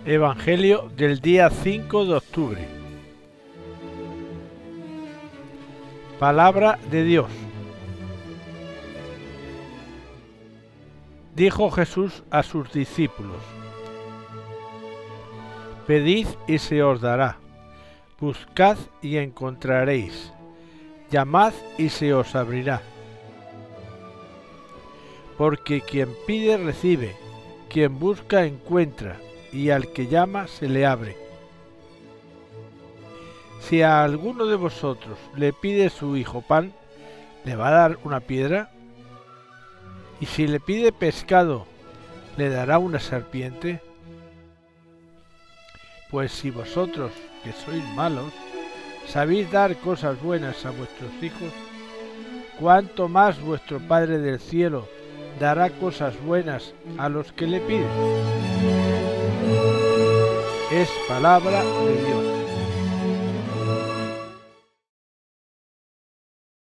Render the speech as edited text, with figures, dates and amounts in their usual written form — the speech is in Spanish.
Evangelio del día 5 de octubre. Palabra de Dios. Dijo Jesús a sus discípulos: Pedid y se os dará, buscad y encontraréis, llamad y se os abrirá. Porque quien pide recibe, quien busca encuentra, y al que llama se le abre. Si a alguno de vosotros le pide su hijo pan, ¿le va a dar una piedra? ¿Y si le pide pescado, le dará una serpiente? Pues si vosotros, que sois malos, sabéis dar cosas buenas a vuestros hijos, ¿cuánto más vuestro Padre del cielo dará cosas buenas a los que le piden? Es palabra de Dios.